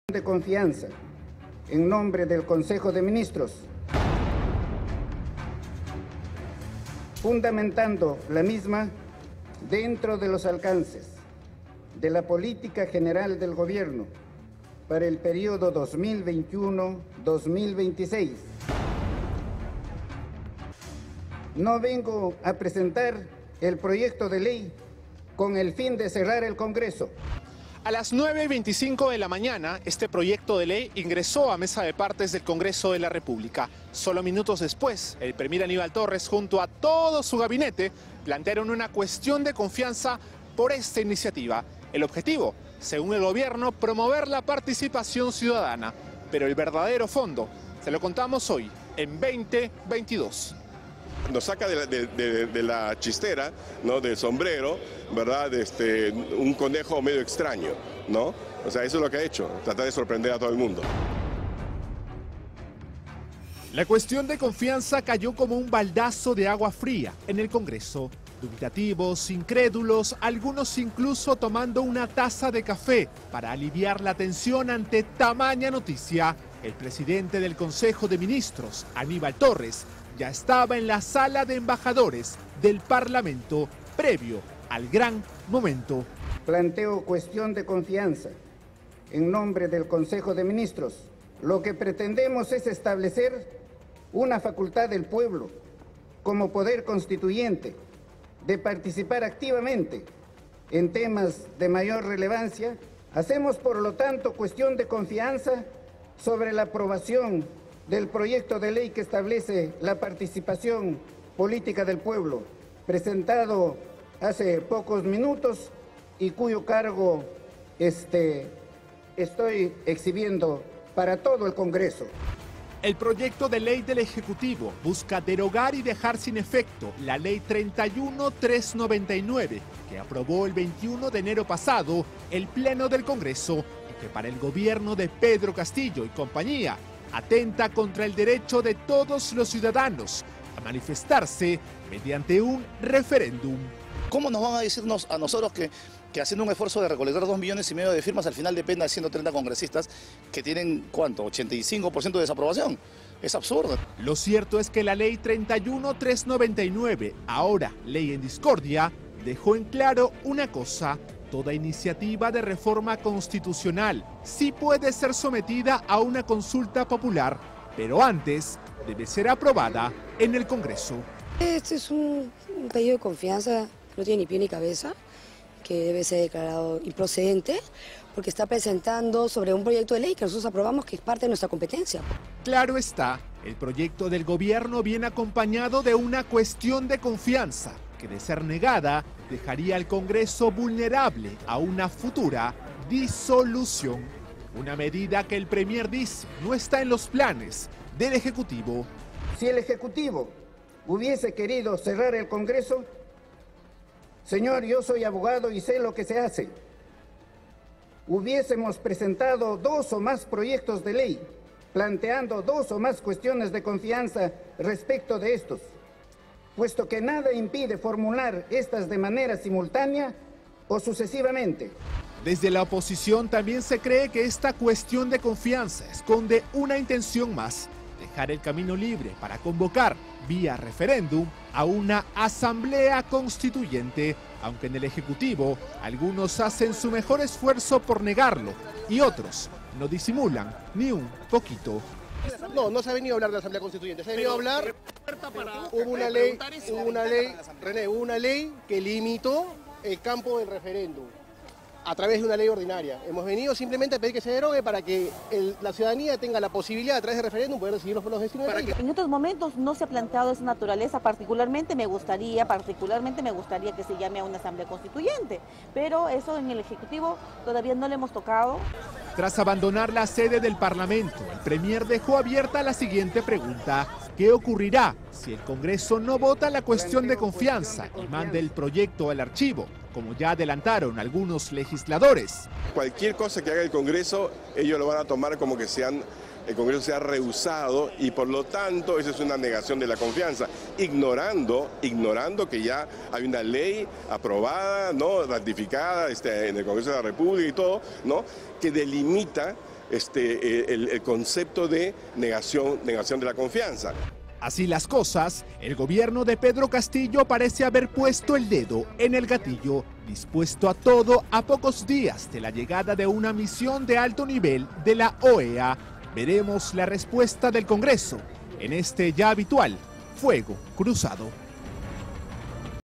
de confianza en nombre del Consejo de Ministros, fundamentando la misma dentro de los alcances de la política general del Gobierno para el periodo 2021-2026. No vengo a presentar el proyecto de ley con el fin de cerrar el Congreso. A las 9:25 de la mañana, este proyecto de ley ingresó a mesa de partes del Congreso de la República. Solo minutos después, el premier Aníbal Torres, junto a todo su gabinete, plantearon una cuestión de confianza por esta iniciativa. El objetivo, según el gobierno, promover la participación ciudadana. Pero el verdadero fondo se lo contamos hoy, en 2022. Nos saca de la chistera, ¿no? Del sombrero, ¿verdad? Un conejo medio extraño, ¿no? O sea, eso es lo que ha hecho, tratar de sorprender a todo el mundo. La cuestión de confianza cayó como un baldazo de agua fría en el Congreso. Dubitativos, incrédulos, algunos incluso tomando una taza de café para aliviar la tensión ante tamaña noticia. El presidente del Consejo de Ministros, Aníbal Torres, ya estaba en la sala de embajadores del Parlamento previo al gran momento. Planteo cuestión de confianza en nombre del Consejo de Ministros. Lo que pretendemos es establecer una facultad del pueblo como poder constituyente de participar activamente en temas de mayor relevancia. Hacemos, por lo tanto, cuestión de confianza sobre la aprobación del proyecto de ley que establece la participación política del pueblo, presentado hace pocos minutos y cuyo cargo estoy exhibiendo para todo el Congreso. El proyecto de ley del Ejecutivo busca derogar y dejar sin efecto la Ley 31-399, que aprobó el 21 de enero pasado el Pleno del Congreso y que para el gobierno de Pedro Castillo y compañía atenta contra el derecho de todos los ciudadanos a manifestarse mediante un referéndum. ¿Cómo nos van a decirnos a nosotros que haciendo un esfuerzo de recolectar 2,5 millones de firmas al final dependa de 130 congresistas que tienen, ¿cuánto? 85% de desaprobación. Es absurdo. Lo cierto es que la ley 31-399, ahora ley en discordia, dejó en claro una cosa: toda iniciativa de reforma constitucional sí puede ser sometida a una consulta popular, pero antes debe ser aprobada en el Congreso. Este es un pedido de confianza que no tiene ni pie ni cabeza, que debe ser declarado improcedente, porque está presentando sobre un proyecto de ley que nosotros aprobamos, que es parte de nuestra competencia. Claro está, el proyecto del gobierno viene acompañado de una cuestión de confianza, que de ser negada dejaría al Congreso vulnerable a una futura disolución. Una medida que el premier dice no está en los planes del Ejecutivo. Si el Ejecutivo hubiese querido cerrar el Congreso, señor, yo soy abogado y sé lo que se hace. Hubiésemos presentado 2 o más proyectos de ley, planteando 2 o más cuestiones de confianza respecto de estos, puesto que nada impide formular estas de manera simultánea o sucesivamente. Desde la oposición también se cree que esta cuestión de confianza esconde una intención más: dejar el camino libre para convocar vía referéndum a una asamblea constituyente, aunque en el Ejecutivo algunos hacen su mejor esfuerzo por negarlo y otros no disimulan ni un poquito. No se ha venido a hablar de la Asamblea Constituyente, se ha venido a hablar, hubo una ley que limitó el campo del referéndum a través de una ley ordinaria. Hemos venido simplemente a pedir que se derogue para que la ciudadanía tenga la posibilidad a través de referéndum poder decidir los destinos del país. En otros momentos no se ha planteado esa naturaleza, particularmente me gustaría que se llame a una asamblea constituyente, pero eso en el Ejecutivo todavía no le hemos tocado. Tras abandonar la sede del Parlamento, el premier dejó abierta la siguiente pregunta: ¿qué ocurrirá si el Congreso no vota la cuestión de confianza y manda el proyecto al archivo, como ya adelantaron algunos legisladores? Cualquier cosa que haga el Congreso, ellos lo van a tomar como que el Congreso se ha rehusado y por lo tanto esa es una negación de la confianza, ignorando que ya hay una ley aprobada, ¿no? Ratificada en el Congreso de la República y todo, ¿no? Que delimita el concepto de negación de la confianza. Así las cosas, el gobierno de Pedro Castillo parece haber puesto el dedo en el gatillo, dispuesto a todo a pocos días de la llegada de una misión de alto nivel de la OEA. Veremos la respuesta del Congreso en este ya habitual fuego cruzado.